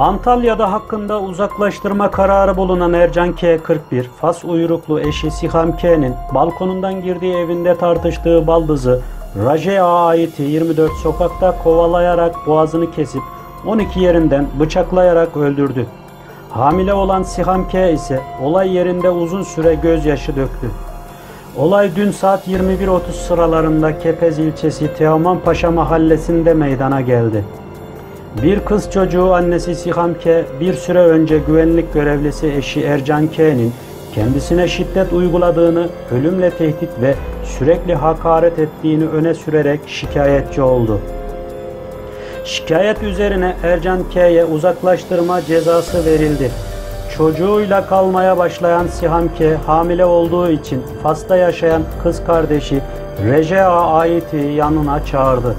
Antalya'da hakkında uzaklaştırma kararı bulunan Ercan K. 41, Fas uyruklu eşi Siham K.'nin balkonundan girdiği evinde tartıştığı baldızı Rajea'ya ait 24 sokakta kovalayarak boğazını kesip 12 yerinden bıçaklayarak öldürdü. Hamile olan Siham K. ise olay yerinde uzun süre gözyaşı döktü. Olay dün saat 21.30 sıralarında Kepez ilçesi Teomanpaşa mahallesinde meydana geldi. Bir kız çocuğu annesi Siham K. bir süre önce güvenlik görevlisi eşi Ercan K.'nin kendisine şiddet uyguladığını, ölümle tehdit ve sürekli hakaret ettiğini öne sürerek şikayetçi oldu. Şikayet üzerine Ercan K.'ye uzaklaştırma cezası verildi. Çocuğuyla kalmaya başlayan Siham K. hamile olduğu için Fas'ta yaşayan kız kardeşi Rajea'ya ait yanına çağırdı.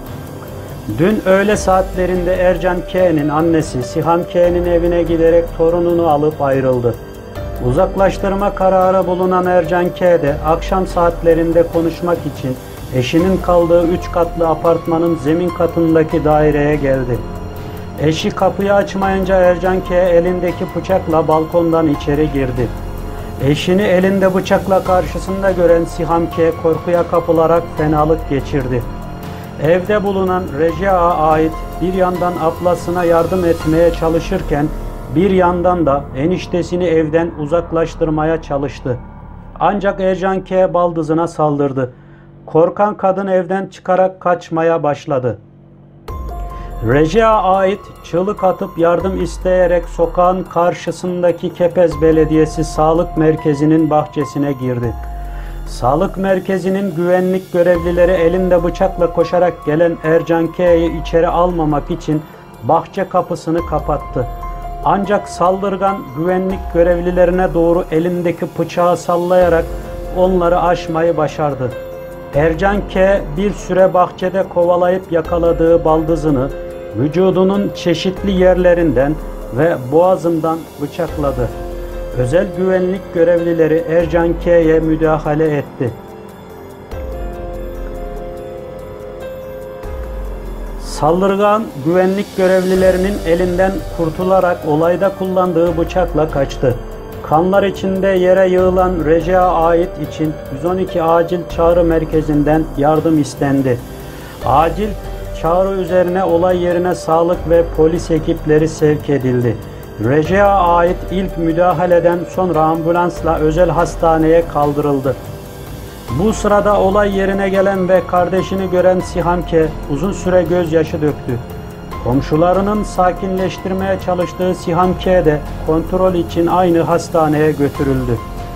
Dün öğle saatlerinde Ercan K.'nin annesi Siham K.'nin evine giderek torununu alıp ayrıldı. Uzaklaştırma kararı bulunan Ercan K. de akşam saatlerinde konuşmak için eşinin kaldığı 3 katlı apartmanın zemin katındaki daireye geldi. Eşi kapıyı açmayınca Ercan K. elindeki bıçakla balkondan içeri girdi. Eşini elinde bıçakla karşısında gören Siham K. korkuya kapılarak fenalık geçirdi. Evde bulunan Rajea'ya ait bir yandan ablasına yardım etmeye çalışırken bir yandan da eniştesini evden uzaklaştırmaya çalıştı. Ancak Ercan K. baldızına saldırdı. Korkan kadın evden çıkarak kaçmaya başladı. Rajea'ya ait çığlık atıp yardım isteyerek sokağın karşısındaki Kepez Belediyesi Sağlık Merkezi'nin bahçesine girdi. Sağlık merkezinin güvenlik görevlileri elinde bıçakla koşarak gelen Ercan K.'yi içeri almamak için bahçe kapısını kapattı. Ancak saldırgan güvenlik görevlilerine doğru elindeki bıçağı sallayarak onları aşmayı başardı. Ercan K. bir süre bahçede kovalayıp yakaladığı baldızını vücudunun çeşitli yerlerinden ve boğazından bıçakladı. Özel güvenlik görevlileri Ercan K.'ye müdahale etti. Saldırgan güvenlik görevlilerinin elinden kurtularak olayda kullandığı bıçakla kaçtı. Kanlar içinde yere yığılan Rajea'ya ait için 112 acil çağrı merkezinden yardım istendi. Acil çağrı üzerine olay yerine sağlık ve polis ekipleri sevk edildi. Rajea'ya ait ilk müdahaleden sonra ambulansla özel hastaneye kaldırıldı. Bu sırada olay yerine gelen ve kardeşini gören Siham K. uzun süre gözyaşı döktü. Komşularının sakinleştirmeye çalıştığı Siham K. de kontrol için aynı hastaneye götürüldü.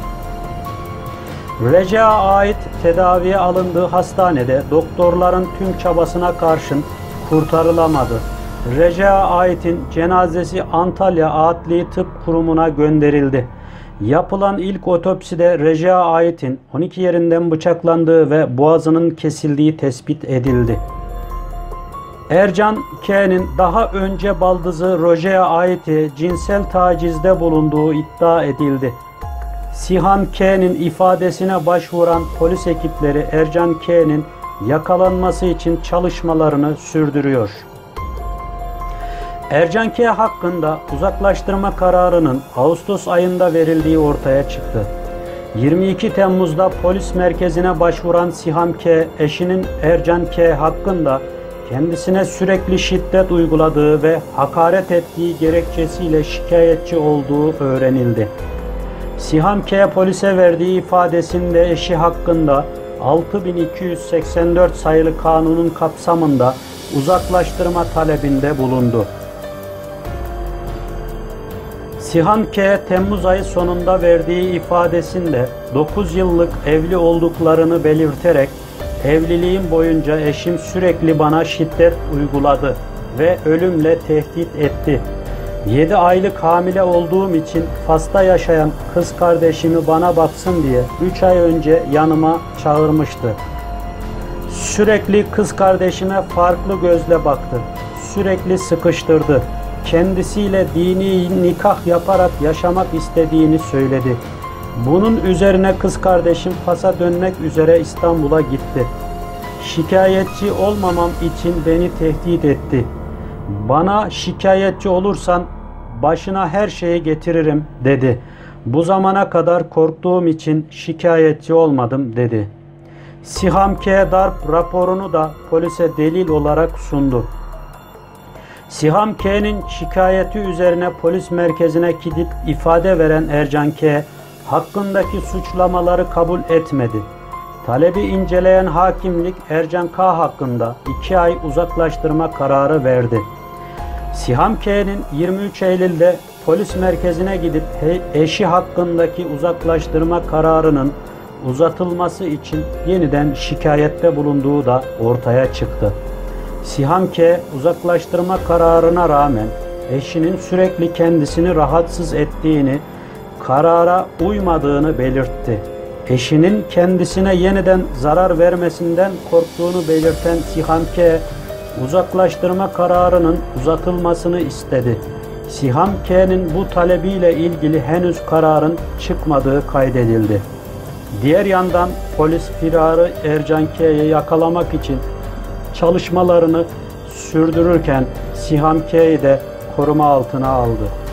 Rajea'ya ait tedaviye alındığı hastanede doktorların tüm çabasına karşın kurtarılamadı. Rajea'ya aitin cenazesi Antalya Adli Tıp Kurumu'na gönderildi. Yapılan ilk otopside Rajea'ya aitin 12 yerinden bıçaklandığı ve boğazının kesildiği tespit edildi. Ercan K.'nin daha önce baldızı Rajea'ya ait cinsel tacizde bulunduğu iddia edildi. Siham K.'nin ifadesine başvuran polis ekipleri Ercan K.'nin yakalanması için çalışmalarını sürdürüyor. Ercan K. hakkında uzaklaştırma kararının Ağustos ayında verildiği ortaya çıktı. 22 Temmuz'da polis merkezine başvuran Siham K. eşinin Ercan K. hakkında kendisine sürekli şiddet uyguladığı ve hakaret ettiği gerekçesiyle şikayetçi olduğu öğrenildi. Siham K. polise verdiği ifadesinde eşi hakkında 6284 sayılı kanunun kapsamında uzaklaştırma talebinde bulundu. Siham K. Temmuz ayı sonunda verdiği ifadesinde 9 yıllık evli olduklarını belirterek evliliğim boyunca eşim sürekli bana şiddet uyguladı ve ölümle tehdit etti. 7 aylık hamile olduğum için Fas'ta yaşayan kız kardeşimi bana baksın diye 3 ay önce yanıma çağırmıştı. Sürekli kız kardeşime farklı gözle baktı. Sürekli sıkıştırdı. Kendisiyle dini nikah yaparak yaşamak istediğini söyledi. Bunun üzerine kız kardeşim Fas'a dönmek üzere İstanbul'a gitti. Şikayetçi olmamam için beni tehdit etti. "Bana şikayetçi olursan başına her şeyi getiririm" dedi. "Bu zamana kadar korktuğum için şikayetçi olmadım" dedi. Siham K. darp raporunu da polise delil olarak sundu. Siham K.'nin şikayeti üzerine polis merkezine gidip ifade veren Ercan K. hakkındaki suçlamaları kabul etmedi. Talebi inceleyen hakimlik Ercan K. hakkında 2 ay uzaklaştırma kararı verdi. Siham K.'nin 23 Eylül'de polis merkezine gidip eşi hakkındaki uzaklaştırma kararının uzatılması için yeniden şikayette bulunduğu da ortaya çıktı. Siham K. uzaklaştırma kararına rağmen eşinin sürekli kendisini rahatsız ettiğini, karara uymadığını belirtti. Eşinin kendisine yeniden zarar vermesinden korktuğunu belirten Siham K. uzaklaştırma kararının uzatılmasını istedi. Siham K.'nin bu talebiyle ilgili henüz kararın çıkmadığı kaydedildi. Diğer yandan polis firarı Ercan K.'yi yakalamak için çalışmalarını sürdürürken Siham K.'yi de koruma altına aldı.